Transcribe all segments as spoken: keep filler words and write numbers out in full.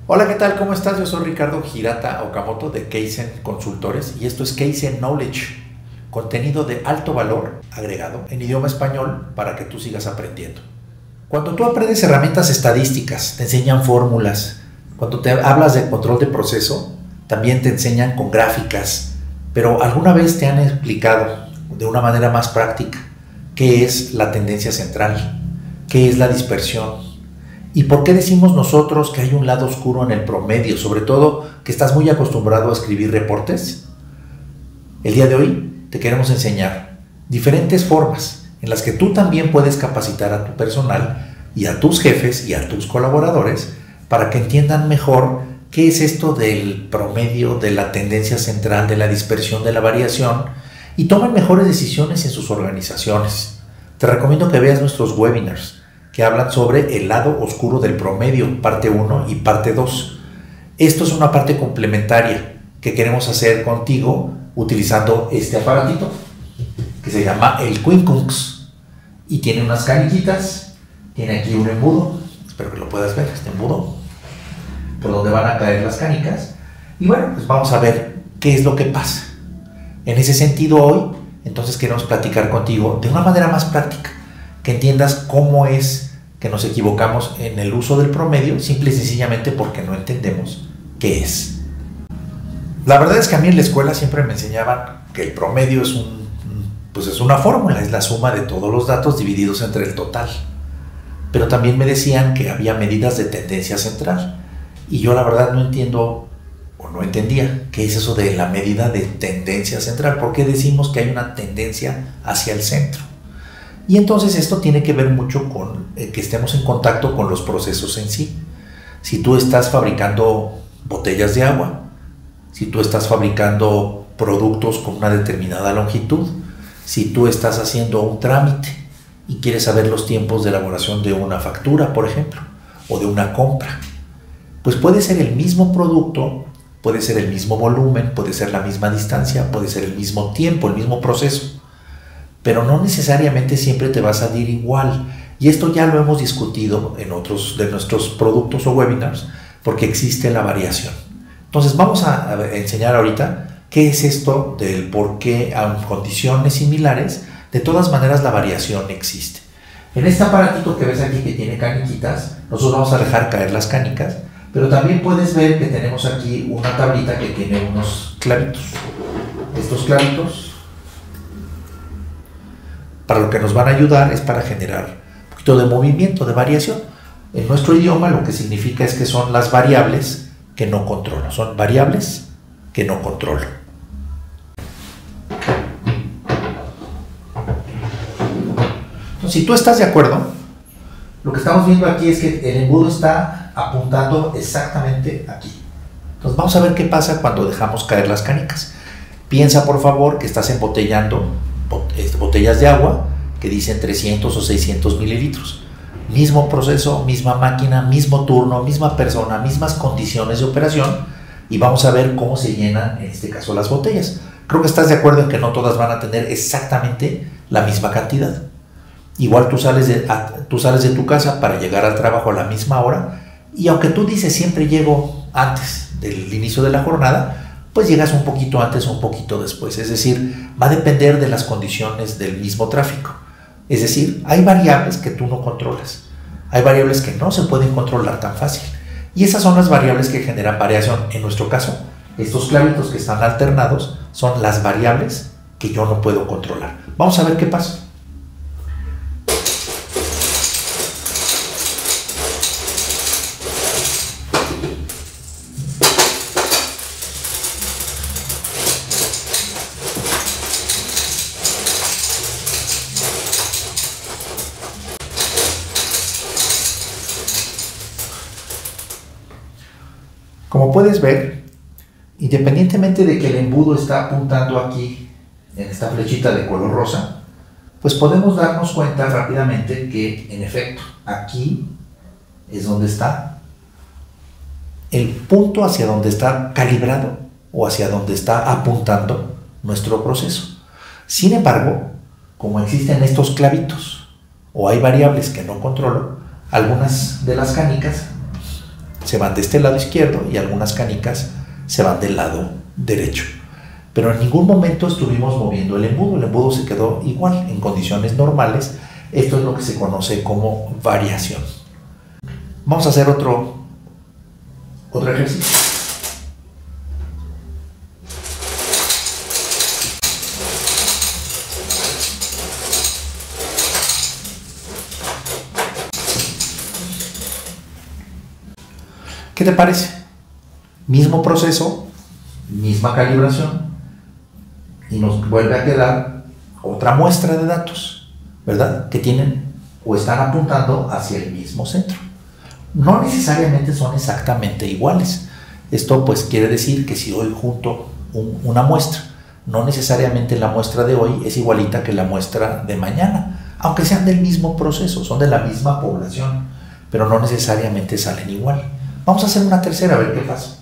Hola, ¿qué tal? ¿Cómo estás? Yo soy Ricardo Hirata Okamoto de Kaizen Consultores y esto es Kaizen Knowledge, contenido de alto valor agregado en idioma español para que tú sigas aprendiendo. Cuando tú aprendes herramientas estadísticas, te enseñan fórmulas. Cuando te hablas de control de proceso, también te enseñan con gráficas. Pero ¿alguna vez te han explicado de una manera más práctica qué es la tendencia central? ¿Qué es la dispersión? ¿Y por qué decimos nosotros que hay un lado oscuro en el promedio? Sobre todo que estás muy acostumbrado a escribir reportes. El día de hoy te queremos enseñar diferentes formas en las que tú también puedes capacitar a tu personal y a tus jefes y a tus colaboradores para que entiendan mejor qué es esto del promedio, de la tendencia central, de la dispersión, de la variación y tomen mejores decisiones en sus organizaciones. Te recomiendo que veas nuestros webinars que hablan sobre el lado oscuro del promedio, parte uno y parte dos. Esto es una parte complementaria que queremos hacer contigo utilizando este aparatito que se llama el Quincunx y tiene unas caniquitas, tiene aquí un embudo, espero que lo puedas ver, este embudo, por donde van a caer las canicas. Y bueno, pues vamos a ver qué es lo que pasa. En ese sentido hoy, entonces queremos platicar contigo de una manera más práctica, que entiendas cómo es que nos equivocamos en el uso del promedio, simple y sencillamente porque no entendemos qué es. La verdad es que a mí en la escuela siempre me enseñaban que el promedio es, un, pues es una fórmula, es la suma de todos los datos divididos entre el total. Pero también me decían que había medidas de tendencia central. Y yo la verdad no entiendo o no entendía qué es eso de la medida de tendencia central. ¿Por qué decimos que hay una tendencia hacia el centro? Y entonces esto tiene que ver mucho con eh, que estemos en contacto con los procesos en sí. Si tú estás fabricando botellas de agua, si tú estás fabricando productos con una determinada longitud, si tú estás haciendo un trámite y quieres saber los tiempos de elaboración de una factura, por ejemplo, o de una compra, pues puede ser el mismo producto, puede ser el mismo volumen, puede ser la misma distancia, puede ser el mismo tiempo, el mismo proceso, pero no necesariamente siempre te va a salir igual. Y esto ya lo hemos discutido en otros de nuestros productos o webinars, porque existe la variación. Entonces vamos a, a enseñar ahorita qué es esto del por qué en condiciones similares, de todas maneras la variación existe. En este aparatito que ves aquí que tiene caniquitas, nosotros vamos a dejar caer las canicas, pero también puedes ver que tenemos aquí una tablita que tiene unos clavitos. Estos clavitos, para lo que nos van a ayudar es para generar un poquito de movimiento, de variación. En nuestro idioma lo que significa es que son las variables que no controlo, son variables que no controlo. Entonces, si tú estás de acuerdo, lo que estamos viendo aquí es que el embudo está apuntando exactamente aquí. Entonces vamos a ver qué pasa cuando dejamos caer las canicas. Piensa por favor que estás embotellando botellas de agua que dicen trescientos o seiscientos mililitros. Mismo proceso, misma máquina, mismo turno, misma persona, mismas condiciones de operación y vamos a ver cómo se llenan en este caso las botellas. Creo que estás de acuerdo en que no todas van a tener exactamente la misma cantidad. Igual tú sales de, a, tú sales de tu casa para llegar al trabajo a la misma hora y aunque tú dices siempre llego antes del inicio de la jornada, pues llegas un poquito antes o un poquito después. Es decir, va a depender de las condiciones del mismo tráfico. Es decir, hay variables que tú no controlas. Hay variables que no se pueden controlar tan fácil. Y esas son las variables que generan variación. En nuestro caso, estos clavitos que están alternados son las variables que yo no puedo controlar. Vamos a ver qué pasa. Como puedes ver, independientemente de que el embudo está apuntando aquí en esta flechita de color rosa, pues podemos darnos cuenta rápidamente que en efecto aquí es donde está el punto hacia donde está calibrado o hacia donde está apuntando nuestro proceso. Sin embargo, como existen estos clavitos o hay variables que no controlo, algunas de las canicas se van de este lado izquierdo y algunas canicas se van del lado derecho. Pero en ningún momento estuvimos moviendo el embudo, el embudo se quedó igual en condiciones normales. Esto es lo que se conoce como variación. Vamos a hacer otro, otro ejercicio. ¿Qué te parece? Mismo proceso, misma calibración, y nos vuelve a quedar otra muestra de datos, ¿verdad? Que tienen o están apuntando hacia el mismo centro. No necesariamente son exactamente iguales. Esto pues quiere decir que si hoy junto un, una muestra, no necesariamente la muestra de hoy es igualita que la muestra de mañana, aunque sean del mismo proceso, son de la misma población, pero no necesariamente salen igual. Vamos a hacer una tercera, a ver qué pasa.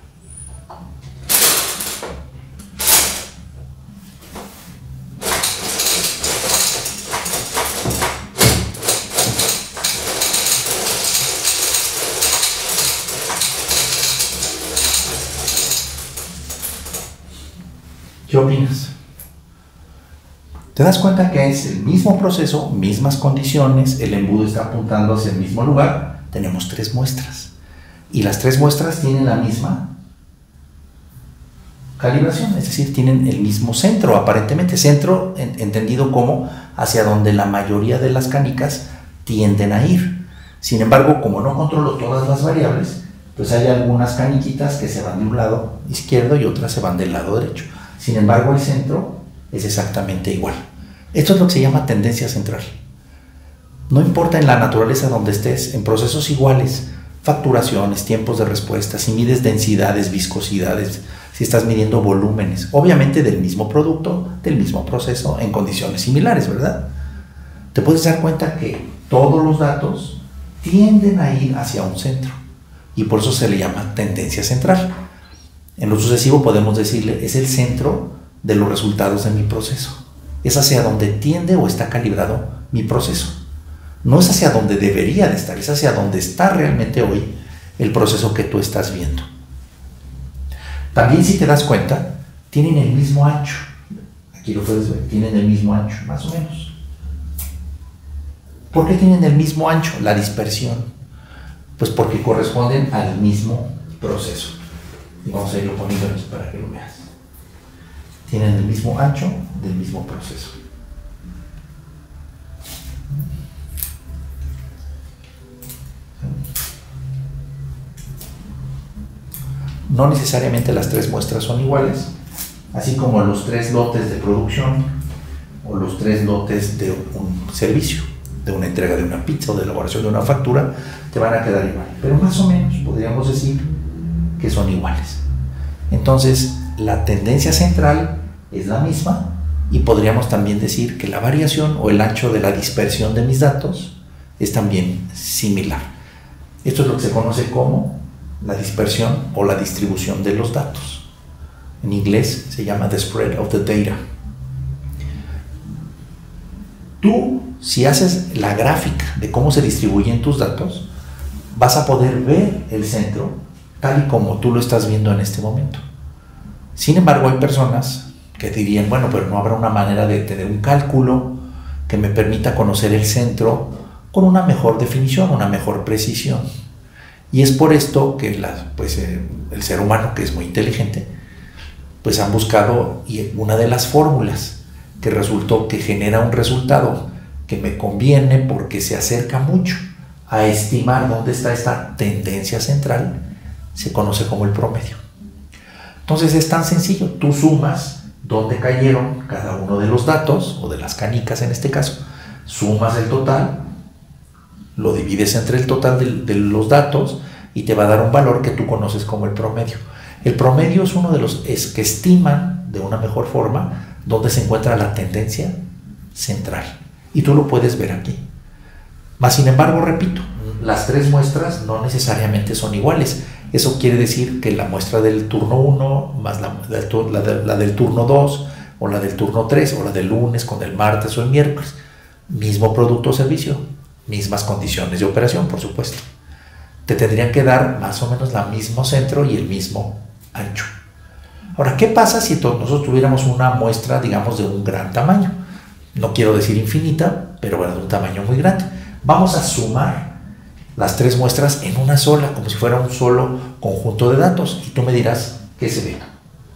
¿Qué opinas? ¿Te das cuenta que es el mismo proceso, mismas condiciones, el embudo está apuntando hacia el mismo lugar? Tenemos tres muestras. Y las tres muestras tienen la misma calibración, es decir, tienen el mismo centro, aparentemente, centro en, entendido como hacia donde la mayoría de las canicas tienden a ir. Sin embargo, como no controlo todas las variables, pues hay algunas caniquitas que se van de un lado izquierdo y otras se van del lado derecho. Sin embargo, el centro es exactamente igual. Esto es lo que se llama tendencia central. No importa en la naturaleza donde estés, en procesos iguales, facturaciones, tiempos de respuesta, si mides densidades, viscosidades, si estás midiendo volúmenes, obviamente del mismo producto, del mismo proceso, en condiciones similares, ¿verdad? Te puedes dar cuenta que todos los datos tienden a ir hacia un centro y por eso se le llama tendencia central. En lo sucesivo podemos decirle, es el centro de los resultados de mi proceso. Es hacia donde tiende o está calibrado mi proceso. No es hacia donde debería de estar, es hacia donde está realmente hoy el proceso que tú estás viendo. También, si te das cuenta, tienen el mismo ancho. Aquí lo puedes ver, tienen el mismo ancho, más o menos. ¿Por qué tienen el mismo ancho? La dispersión. Pues porque corresponden al mismo proceso. Y vamos a irlo poniendo aquí para que lo veas. Tienen el mismo ancho del mismo proceso. No necesariamente las tres muestras son iguales, así como los tres lotes de producción o los tres lotes de un servicio, de una entrega de una pizza o de elaboración de una factura, te van a quedar igual. Pero más o menos podríamos decir que son iguales. Entonces, la tendencia central es la misma y podríamos también decir que la variación o el ancho de la dispersión de mis datos es también similar. Esto es lo que se conoce como la dispersión o la distribución de los datos. En inglés se llama the spread of the data. Tú, si haces la gráfica de cómo se distribuyen tus datos, vas a poder ver el centro tal y como tú lo estás viendo en este momento. Sin embargo, hay personas que dirían, bueno, pero no habrá una manera de tener un cálculo que me permita conocer el centro con una mejor definición, una mejor precisión. Y es por esto que la, pues, eh, el ser humano, que es muy inteligente, pues han buscado y una de las fórmulas que resultó que genera un resultado que me conviene porque se acerca mucho a estimar dónde está esta tendencia central, se conoce como el promedio. Entonces es tan sencillo, tú sumas dónde cayeron cada uno de los datos, o de las canicas en este caso, sumas el total, lo divides entre el total de, de los datos y te va a dar un valor que tú conoces como el promedio. El promedio es uno de los es que estiman de una mejor forma dónde se encuentra la tendencia central. Y tú lo puedes ver aquí. Más sin embargo, repito, las tres muestras no necesariamente son iguales. Eso quiere decir que la muestra del turno uno más la, la, la, la del turno dos o la del turno tres o la del lunes con el martes o el miércoles, mismo producto o servicio, mismas condiciones de operación, por supuesto. te tendrían que dar más o menos el mismo centro y el mismo ancho. Ahora, ¿qué pasa si nosotros tuviéramos una muestra, digamos, de un gran tamaño? No quiero decir infinita, pero bueno, de un tamaño muy grande. Vamos a sumar las tres muestras en una sola, como si fuera un solo conjunto de datos, y tú me dirás qué se ve.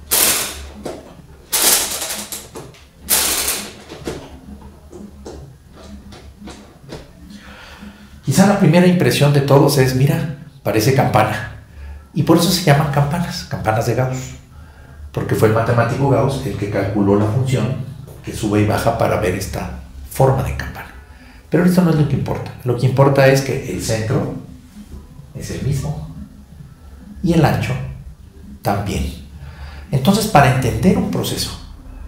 Quizá la primera impresión de todos es, mira, parece campana. Y por eso se llaman campanas, campanas de Gauss. Porque fue el matemático Gauss el que calculó la función que sube y baja para ver esta forma de campana. Pero esto no es lo que importa. Lo que importa es que el centro es el mismo y el ancho también. Entonces, para entender un proceso,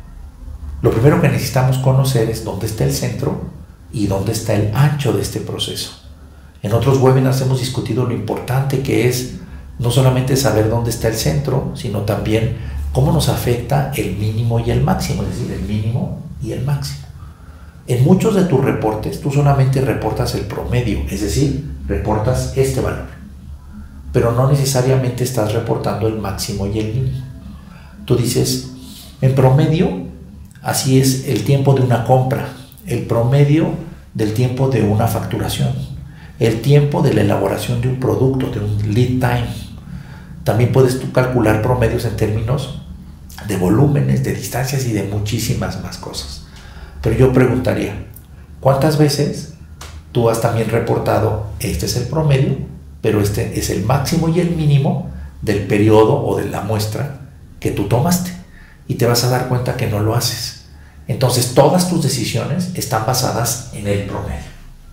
lo primero que necesitamos conocer es dónde está el centro y dónde está el ancho de este proceso. En otros webinars hemos discutido lo importante que es no solamente saber dónde está el centro, sino también cómo nos afecta el mínimo y el máximo, es decir, el mínimo y el máximo. En muchos de tus reportes, tú solamente reportas el promedio, es decir, reportas este valor, pero no necesariamente estás reportando el máximo y el mínimo. Tú dices, en promedio, así es el tiempo de una compra, el promedio del tiempo de una facturación, el tiempo de la elaboración de un producto, de un lead time. También puedes tú calcular promedios en términos de volúmenes, de distancias y de muchísimas más cosas. Pero yo preguntaría, ¿cuántas veces tú has también reportado, este es el promedio, pero este es el máximo y el mínimo del periodo o de la muestra que tú tomaste? Y te vas a dar cuenta que no lo haces. Entonces todas tus decisiones están basadas en el promedio.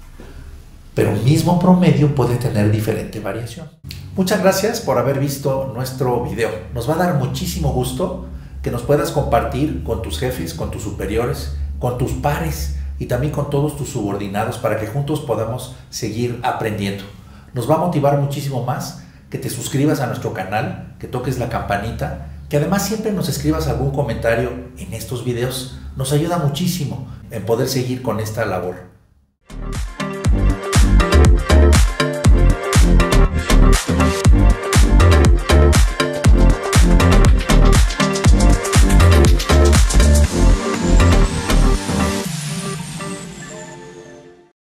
Pero un mismo promedio puede tener diferente variación. Muchas gracias por haber visto nuestro video. Nos va a dar muchísimo gusto que nos puedas compartir con tus jefes, con tus superiores, con tus pares y también con todos tus subordinados para que juntos podamos seguir aprendiendo. Nos va a motivar muchísimo más que te suscribas a nuestro canal, que toques la campanita, que además siempre nos escribas algún comentario en estos videos. Nos ayuda muchísimo en poder seguir con esta labor.